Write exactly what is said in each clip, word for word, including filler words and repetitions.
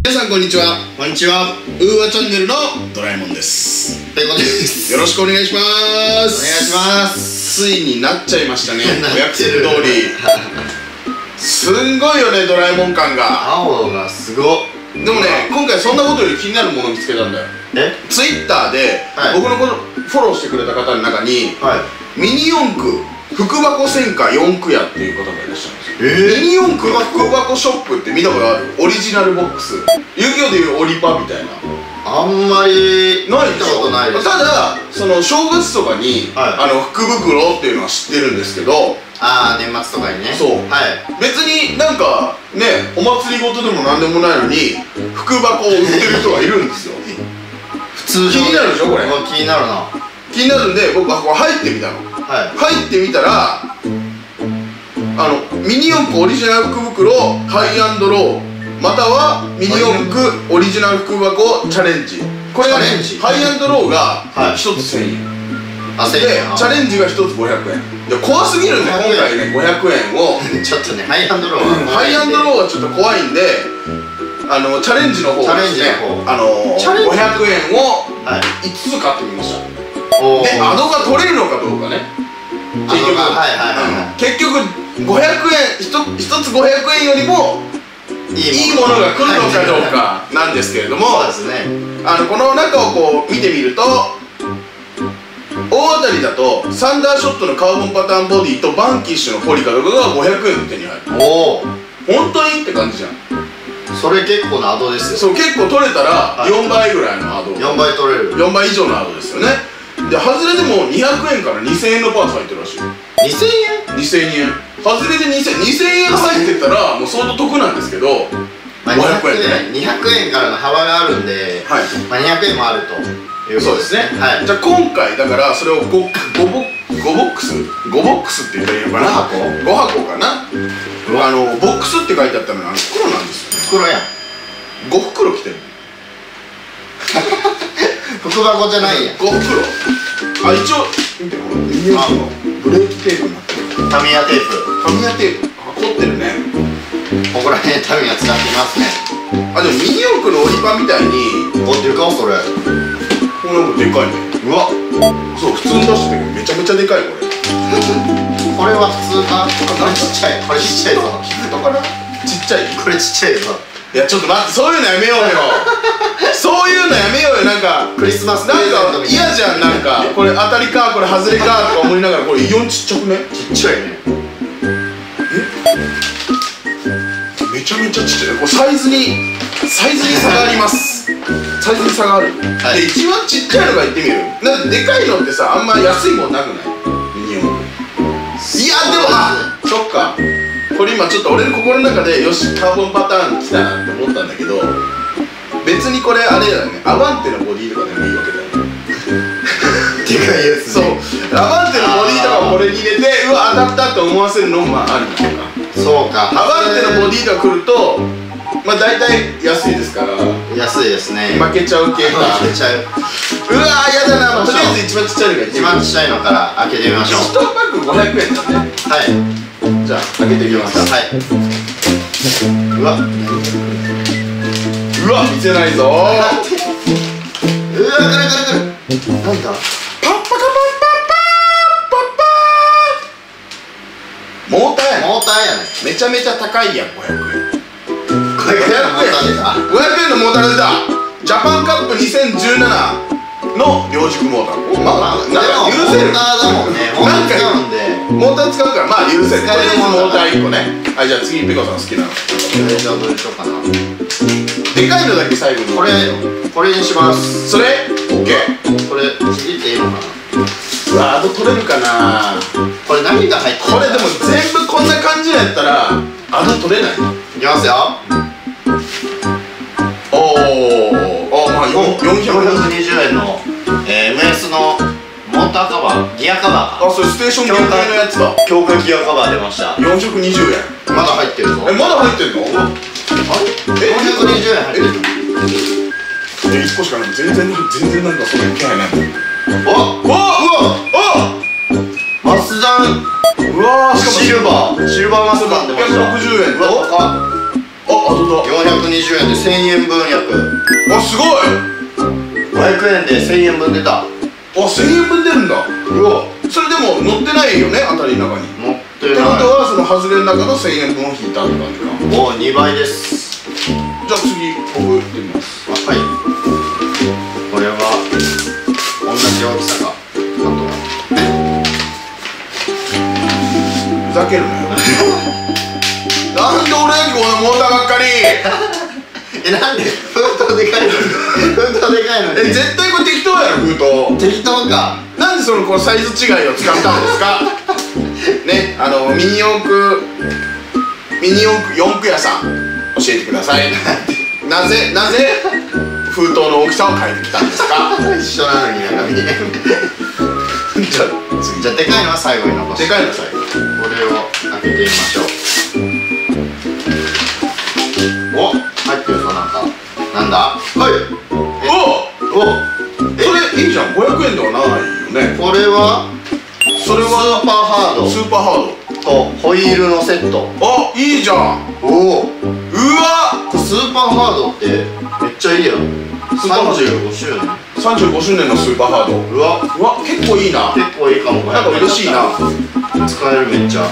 皆さんこんにちは。 こんにちは。 ウーワチャンネルのドラえもんです。 ペコです。 よろしくお願いします。 お願いします。 ついになっちゃいましたね。 なっお約てる束通り。すんごいよね、ドラえもん感が。 青がすごっ。 でもね、今回そんなことより気になるものを見つけたんだよ。 え？ ツイッターで、 はい、 僕のことフォローしてくれた方の中に、はい、ミニ四駆福箱専科四駆屋っていう方がいらっしゃるんですよ。えー、ミニ四駆福箱ショップって見たことある？オリジナルボックス、遊戯王でいうオリパみたいな。 あんまりないでしょ。 ないです。 ただその正月とかに、はい、あの福袋っていうのは知ってるんですけど、 ああ年末とかにね。 そう、はい、別になんかね、お祭りごとでもなんでもないのに福箱を売ってる人がいるんですよ。 普通気になるでしょこれ。 気になるな。 気になるんで僕はここ入ってみたの。はい、入ってみたら、あのミニ四駆オリジナル福袋ハイアンドローまたはミニ四駆オリジナル福箱チャレンジ。これがね、ハイアンドローがひとつせんえん、はい、でチャレンジがひとつごひゃくえんで、怖すぎるんで今回ねごひゃくえんをちょっとね、ハイアンドローはハイアンドローはちょっと怖いんで、あのチャレンジの方ですね、あのごひゃくえんをいつつ買ってみました。で、アドが取れるのかどうかね。結局結局ごひゃくえん、ひとつごひゃくえんよりもいいものが来るのかどうかなんですけれども、あのこの中をこう見てみると、大当たりだとサンダーショットのカーボンパターンボディとバンキッシュのポリカドがごひゃくえんで手に入る。おお、本当にって感じじゃん。 それ結構なアドですよ。 そう、結構取れたらよんばいぐらいのアド、 よんばい取れる、 よんばい以上のアドですよね。で、外れでもにひゃくえんからにせんえんのパーツ入ってるらしい。 にせんえん？ にせんえん。外れでにせんえん入ってたらもう相当得なんですけど、ごひゃくえんでね。 にひゃくえんからの幅があるんで、はい、まあにひゃくえんもあるということですね。はい。じゃあ今回だからそれを 5, 5, ボ5ボックスごボックスって言ったらいいのかな、ご箱かな。あのボックスって書いてあったのが袋なんですよね。袋やん。ご袋来てる。 福箱じゃないやん。 ご袋。あ、一応見て、これミニ四駆のブレーキテープになってる。タミヤテープ。タミヤテープ。あ、凝ってるね。 ここら辺タミヤ使ってますね。 あ、でもミニ四駆のオリパみたいに凝ってるかそれ。 これなんかでかいね。うわ、そう、普通に出してるけどめちゃめちゃでかいこれ。 これは普通か。これちっちゃい。これちっちゃいぞ。 キットかな。ちっちゃい。これちっちゃいぞ。いや、ちょっと待って、そういうのやめようよ。そういうのやめようよ。なんかクリスマスなんか嫌じゃん。なんかこれ当たりかこれ外れかとか思いながら、これよんちっちゃくね。 ちっちゃいね。 え、めちゃめちゃちっちゃい。これサイズにサイズに差があります。サイズに差がある。で、一番ちっちゃいのが言ってみる。なんででかいのってさ、あんま安いもんなくない？ミニ四駆。いや、でも、あ、そっか。これ今ちょっと俺の心の中でよし、カーボンパターン来たなって思ったんだけど、別にこれあれだよね、アバンテのボディとかでもいいわけだよね。 でかいやつ。 そう、アバンテのボディとかをこれに入れて、うわ、当たったって思わせるのもあるのか。 そうか。 アバンテのボディとか来ると、まあ大体安いですから。 安いですね。 負けちゃう系か。 負けちゃう。 うわー、やだな。とりあえず一番ちっちゃいのが一番ちっちゃいのから開けてみましょう。 いちパックごひゃくえんだね。はい。じゃあ開けていきます。はい。うわ、うわ、見せないぞー。うわ、くるくるくる。なんだ。パッパカパッパッパーパッパー。モーターや。モーターやね。めちゃめちゃ高いやん。ごひゃくえん。ごひゃくえん。ごひゃくえんのモーター出た。ジャパンカップにせんじゅうななの両軸モーター。まあ、なんか許せる。モーターだもんね。なんかモーター使うから、まあ許せる。とりあえずモーターいっこね。はい、じゃあ次ペコさん好きなの。 じゃあどうしようかな。 でかいのだけ最後に。 これこれにします。 それ OK。 これちぎっていいのかな。 うわ、あと取れるかな。 これ何が入ってる。 これでも全部こんな感じのやったらあと取れない。 いきますよ。 おお、あ、まあよんひゃくにじゅうえんの エムエス のモーターカバー、ギアカバー。 あ、それステーション限界のやつだ。 強化ギアカバー出ました。 よんひゃくにじゅうえん。 まだ入ってるぞ。 え、まだ入ってんの？あれ？え、 よんひゃくにじゅうえん入ってる。 え、いっこしかない。全然全然なんかそんな気配ない。 お、お、うわ、お、マスダン。うわー、しかもシルバー、シルバーマスダン出ました。ろっぴゃくろくじゅうえん。あ、あ、 あ、どうだ。 よんひゃくにじゅうえんでせんえんぶん約。 あ、すごい。 ごひゃくえんでせんえんぶん出た。 あ、せんえんぶん出るんだ。 うわ、 それでも乗ってないよね、当たりの中に。 持ってってない。 ことはその外れの中のせんえんぶんを引いたって感じか。 もうにばいです。 じゃあ次僕行ってみます。 はい。これは同じ大きさか。あとはふざけるなよ。なんで俺だけこんなモーターばっかり。 え、なんで封筒でかいのに封筒でかいのにえ、絶対これ適当やろ、封筒。 適当か。 なんでそのこのサイズ違いを使ったんですか。ね、あのミニ四駆ミニ四駆四駆屋さん教えてください。なぜなぜ封筒の大きさを変えてきたんですか。 一緒なのに中身。 じゃあ次、 じゃあでかいのは最後に残す。 でかいの最後。 これを開けてみましょう。お、入ってるぞ。なんかなんだ。はい。 おお、 それいいじゃん。ごひゃくえんではないよね。 これはそれはスーパーハードスーパーハーとホイールのセット。 ド。あ、いいじゃん。 おお、 うわ、 これスーパーハードってめっちゃいいやん。 スーパーハードさんじゅうごしゅうねん。 さんじゅうごしゅうねんのスーパーハード。 うわ、 うわ、結構いいな。 結構いいかも。 なんか嬉しいな。 使える、めっちゃ。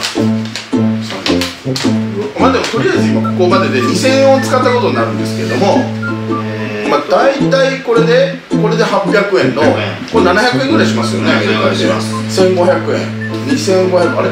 まあでもとりあえず今ここまででにせんえんを使ったことになるんですけれども、 えーまあ大体これでこれではっぴゃくえんのこれななひゃくえんぐらいしますよね。アメリカでせんごひゃくえん、にせんごひゃく、あれ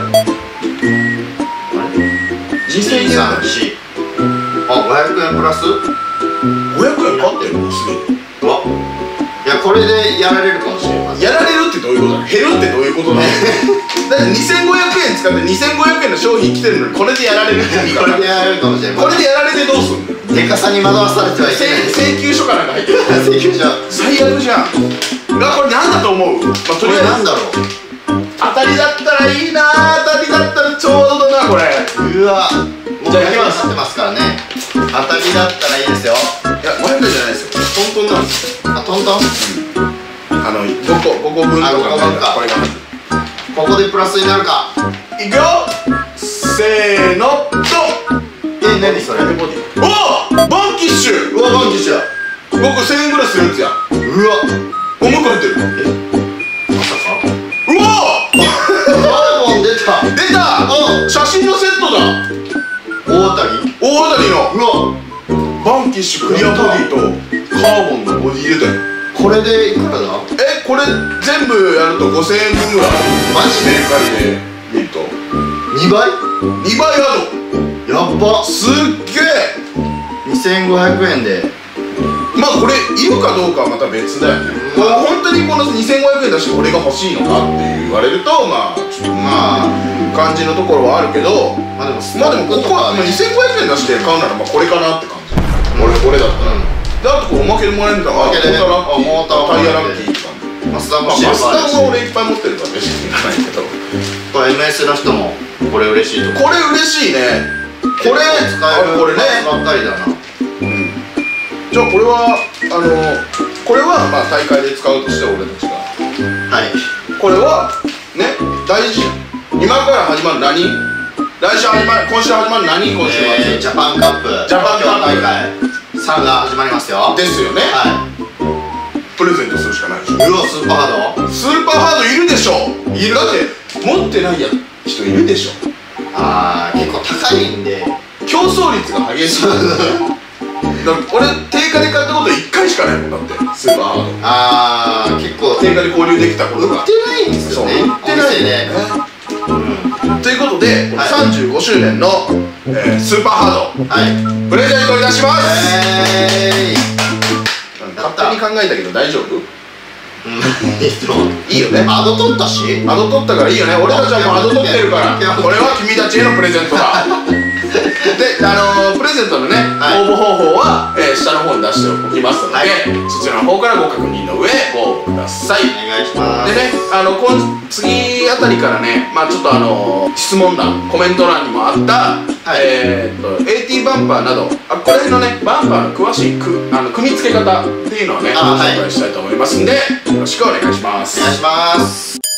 にせんえんだ。 さん、よん。あ、ごひゃくえんプラスごひゃくえん買ってるのすでに。 うわ、いや、これでやられるかもしれません。 やられるってどういうことだ。減るってどういうことだ。だってにせんごひゃくえん使ってにせんごひゃくえんの商品来てるのにこれでやられるって意味こかな。 れでやられるかもしれまこせん。 れでやられてどうすんの。 でかさに惑わされてはいけない。 請請求書かなんか入ってる。 請求書。 最悪じゃん。がこれなんだと思う。まあとこれりあえずなんだろう。 当たりだったらいいな。当たりだったらちょうどだなこれ。 うわ、もうじゃあ行きますなってますからね。当たりだったらいいですよ。 いやごひゃくえんじゃないですよ。トントンなんですよ。 あ、トントン。 あのごこごこぶんとかあごこぶんかこれがまずここでプラスになるか。 いくよ。せーのと。 え、何それ。 おお、バンキッシュ。 うわ、バンキッシュだ。 僕せんえんぐらいするやつや。 うわ、 おもう一個入ってる。 まさか。 うわドラゴン出た。 出た。写真のセットだ。 大当たり。 大当たりのうわ、 バンキッシュクリアボディとカーボンのボディ入れたよ。 これでいくらだ。 え、これ全部やるとごせんえんぶんぐらい。 マジでメルカリで見るとにばい。 にばいある。 やっば。 すっげえ。 にせんごひゃくえんで。 まあこれいるかどうかはまた別だよね。 うんまあ本当にこのにせんごひゃくえんだしこれが欲しいのかって言われるとまあちょっとまあ感じのところはあるけど、 まあでもまあでもここはまあにせんごひゃくえん出して買うならまあこれかなって感じ。俺これだったら。であとこうおまけでもらえるんだから、 おまけでねモーターラッキー、 あモータータイヤラッキーって感じ。 マスダまあマスダンは俺いっぱい持ってるから別にいらないけど、 これ エムエス の人もこれ嬉しいとこ思う。 れ嬉しいね。これ使えるこれね。 ばっかりだな。 うん。じゃあこれはあのこれはまあ大会で使うとして俺たちが。 はい。 これはね大事。今から始まる何？来週始まる今週始まる何？今週は、 えー、ジャパンカップジャパンカップ大会さんが始まりますよ。 ですよね。 はプレゼントするしかないでしょ。 い。うわ、スーパーハード。 スーパーハードいるでしょ。いる。だって持ってないや人いるでしょ。 あー、結構高いんで競争率が激しい。だから俺定価で買ったこといっかいしかないもんだってスーパーハード。 あー、結構定価で購入できたことが売ってないんですよね。 売ってないね。 ということで、 はいさんじゅうごしゅうねんの、えー、スーパーハードはい。 プレゼントいたします。 え勝手に考えたけど大丈夫？ ー。うん。 いいよね。 アド取ったし。 アド取ったからいいよね。俺たちはもうアド取ってるからこれは君たちへのプレゼントだ。で、あのー、プレゼントのね、 はい応募方法は、えー、下の方に出しておきますので、 はいそちらの方からご確認の上ご応募ください。 お願いします。 でね、あの今次あたりからね、まあちょっとあの質問欄、コメント欄にもあった、 はいえーっと エーティー バンパーなど、あこの辺のねバンパーの詳しいくあの組み付け方っていうのをね、 あはい紹介したいと思いますんで、よろしくお願いします。 お願いします。